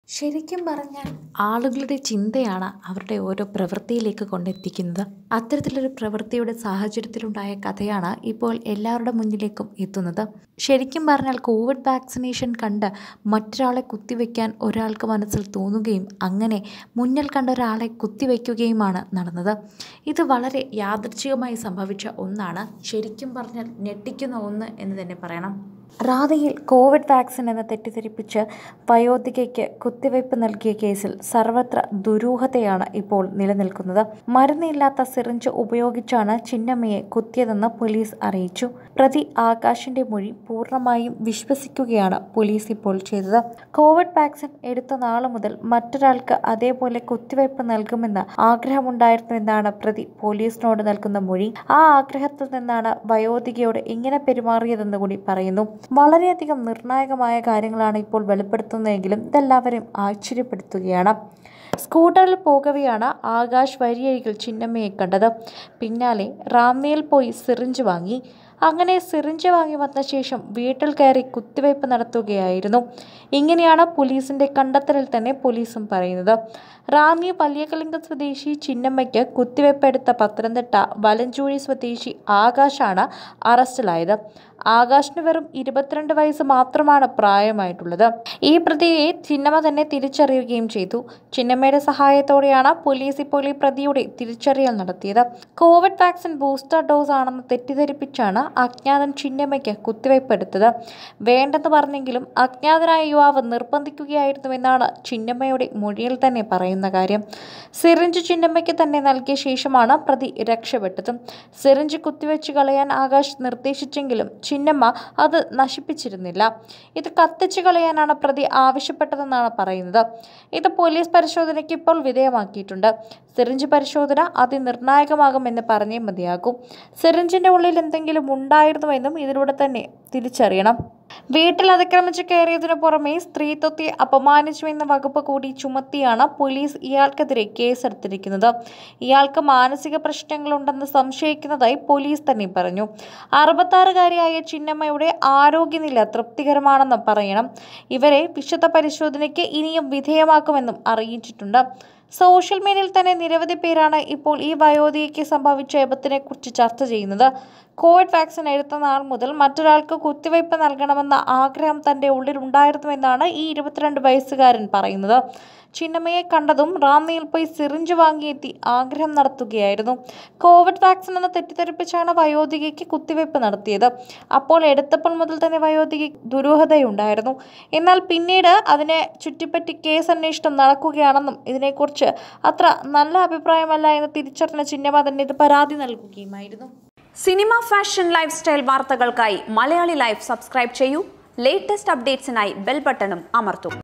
ശരിക്കും പറഞ്ഞാൽ ആളുകളുടെ ചിന്തയാണ് അവരുടെ ഓരോ പ്രവൃത്തിയിലേക്ക് കൊണ്ടെത്തിക്കുന്നത്. അത്തരത്തിലൊരു പ്രവൃത്തിയുടെ സാഹചര്യത്തിലുണ്ടായ കഥയാണ് ഇപ്പോൾ എല്ലാവരുടെ മുന്നിലേക്കും എത്തുന്നത്. ശരിക്കും പറഞ്ഞാൽ കോവിഡ് വാക്സിനേഷൻ കണ്ട് മറ്റൊരാളെ കുത്തിവെക്കാൻ ഒരാൾക്ക് മനസ്സിൽ തോന്നുകയും അങ്ങനെ മുന്നിൽ കണ്ട ഒരാളെ കുത്തിവെക്കുകയുമാണ് നടന്നത്. ഇത് വളരെ യാദൃച്ഛികമായി സംഭവിച്ച ഒന്നാണ്. ശരിക്കും പറഞ്ഞാൽ ഞെട്ടിക്കുന്ന ഒന്ന് എന്ന് തന്നെ പറയണം. റാന്നിയിൽ കോവിഡ് വാക്സിൻ എന്ന് തെറ്റിദ്ധരിപ്പിച്ച് വയോധികയ്ക്ക് കുത്തിവയ്പ് നൽകിയ കേസിൽ സർവത്ര ദുരൂഹതയാണ് ഇപ്പോൾ നിലനിൽക്കുന്നത്. മരുന്നില്ലാത്ത സിറിഞ്ച് ഉപയോഗിച്ചാണ് ചിന്നമ്മയെ കുത്തിയതെന്ന് പോലീസ് അറിയിച്ചു. പ്രതി ആകാശിന്റെ മൊഴി പൂർണ്ണമായും വിശ്വസിക്കുകയാണ് പോലീസ് ഇപ്പോൾ ചെയ്തത്. കോവിഡ് വാക്സിൻ എടുത്ത നാളു മുതൽ മറ്റൊരാൾക്ക് അതേപോലെ കുത്തിവയ്പ് നൽകുമെന്ന് ആഗ്രഹമുണ്ടായിരുന്നുവെന്നാണ് പ്രതി പോലീസിനോട് നൽകുന്ന മൊഴി. ആ ആഗ്രഹത്തിൽ നിന്നാണ് വയോധികയോട് ഇങ്ങനെ പെരുമാറിയതെന്ന് കൂടി പറയുന്നു. വളരെയധികം നിർണായകമായ കാര്യങ്ങളാണ് ഇപ്പോൾ വെളിപ്പെടുത്തുന്നതെങ്കിലും ഇതെല്ലാവരും ആശ്ചര്യപ്പെടുത്തുകയാണ്. സ്കൂട്ടറിൽ പോകവെയാണ് ആകാശ് വരിയരികിൽ ചിന്നമ്മയെ കണ്ടത്. പിന്നാലെ റാന്നിയിൽ പോയി സിറിഞ്ച് വാങ്ങി. അങ്ങനെ സിറിഞ്ച് വാങ്ങി വന്ന ശേഷം വീട്ടിൽ കയറി കുത്തിവയ്പ് നടത്തുകയായിരുന്നു. ഇങ്ങനെയാണ് പോലീസിന്റെ കണ്ടെത്തലിൽ തന്നെ പോലീസും പറയുന്നത്. റാന്നി വലിയകലിംഗം സ്വദേശി ചിന്നമ്മയ്ക്ക് കുത്തിവയ്പ് എടുത്ത പത്തനംതിട്ട വലഞ്ചൂഴി സ്വദേശി ആകാശാണ് അറസ്റ്റിലായത്. ആകാശിന് വെറും 22 വയസ്സ് മാത്രമാണ് പ്രായമായിട്ടുള്ളത്. ഈ പ്രതിയെ ചിന്നമ്മ തന്നെ തിരിച്ചറിയുകയും ചെയ്തു. ചിന്നമ്മയുടെ സഹായത്തോടെയാണ് പോലീസ് ഇപ്പോൾ ഈ പ്രതിയുടെ തിരിച്ചറിയൽ നടത്തിയത്. കോവിഡ് വാക്സിൻ ബൂസ്റ്റർ ഡോസ് ആണെന്ന് തെറ്റിദ്ധരിപ്പിച്ചാണ് അജ്ഞാതൻ ചിന്നമ്മയ്ക്ക് കുത്തിവയ്പ് എടുത്തത്. വേണ്ടെന്ന് പറഞ്ഞെങ്കിലും അജ്ഞാതനായ യുവാവ് നിർബന്ധിക്കുകയായിരുന്നുവെന്നാണ് ചിന്നമ്മയുടെ മൊഴിയിൽ തന്നെ പറയുന്ന കാര്യം. സിറിഞ്ച് ചിന്നമ്മയ്ക്ക് തന്നെ നൽകിയ ശേഷമാണ് പ്രതി രക്ഷപ്പെട്ടത്. സിറിഞ്ച് കുത്തിവെച്ച് കളയാൻ ആകാശ് നിർദ്ദേശിച്ചെങ്കിലും ചിന്നമ്മ അത് നശിപ്പിച്ചിരുന്നില്ല. ഇത് കത്തിച്ചു കളയാനാണ് പ്രതി ആവശ്യപ്പെട്ടതെന്നാണ് പറയുന്നത്. ഇത് പോലീസ് പരിശോധനയ്ക്ക് ഇപ്പോൾ വിധേയമാക്കിയിട്ടുണ്ട്. സിറിഞ്ച് പരിശോധന അതിനിർണായകമാകുമെന്ന് പറഞ്ഞേ മതിയാകും. സിറിഞ്ചിന്റെ ഉള്ളിൽ എന്തെങ്കിലും ഉണ്ടായിരുന്നുവെന്നും ഇതിലൂടെ തന്നെ തിരിച്ചറിയണം. വീട്ടിൽ അതിക്രമിച്ച് കയറിയതിനു പുറമെ സ്ത്രീത്വത്തെ അപമാനിച്ചുവെന്ന വകുപ്പ് കൂടി ചുമത്തിയാണ് പോലീസ് ഇയാൾക്കെതിരെ കേസെടുത്തിരിക്കുന്നത്. ഇയാൾക്ക് മാനസിക പ്രശ്നങ്ങളുണ്ടെന്ന് സംശയിക്കുന്നതായി പോലീസ് തന്നെ പറഞ്ഞു. 66-കാരിയായ ചിന്നമ്മയുടെ ആരോഗ്യനില തൃപ്തികരമാണെന്ന് പറയണം. ഇവരെ വിശദ പരിശോധനയ്ക്ക് ഇനിയും വിധേയമാക്കുമെന്നും അറിയിച്ചിട്ടുണ്ട്. സോഷ്യൽ മീഡിയയിൽ തന്നെ നിരവധി പേരാണ് ഇപ്പോൾ ഈ വയോധികയ്ക്ക് സംഭവിച്ച വിപത്തിനെ കുറിച്ച് ചർച്ച ചെയ്യുന്നത്. കോവിഡ് വാക്സിൻ എടുത്ത നാൾ മുതൽ മറ്റൊരാൾക്ക് കുത്തിവയ്പ് നൽകണമെന്ന ആഗ്രഹം തന്റെ ഉള്ളിലുണ്ടായിരുന്നുവെന്നാണ് ഈ 22 വയസ്സുകാരൻ പറയുന്നത്. ചിന്നമ്മയെ കണ്ടതും റാന്നിയിൽ പോയി സിറിഞ്ച് വാങ്ങിയെത്തി ആഗ്രഹം നടത്തുകയായിരുന്നു. കോവിഡ് വാക്സിൻ എന്ന് തെറ്റിദ്ധരിപ്പിച്ചാണ് വയോധികയ്ക്ക് കുത്തിവയ്പ് നടത്തിയത്. അപ്പോൾ എടുത്തപ്പോൾ മുതൽ തന്നെ വയോധികയ്ക്ക് ദുരൂഹതയുണ്ടായിരുന്നു. എന്നാൽ പിന്നീട് അതിനെ ചുറ്റിപ്പറ്റി കേസ് അന്വേഷണം നടക്കുകയാണെന്നും ഇതിനെക്കുറിച്ച് അത്ര നല്ല അഭിപ്രായമല്ല എന്ന് തിരിച്ചറിഞ്ഞ ചിന്നമ്മ തന്നെ ഇത് പരാതി നൽകുകയുമായിരുന്നു. സിനിമ, ഫാഷൻ, ലൈഫ് സ്റ്റൈൽ വാർത്തകൾക്കായി മലയാളി ലൈഫ് സബ്സ്ക്രൈബ് ചെയ്യൂ. ലേറ്റസ്റ്റ് അപ്ഡേറ്റ്സിനായി ബെൽ ബട്ടണും അമർത്തൂ.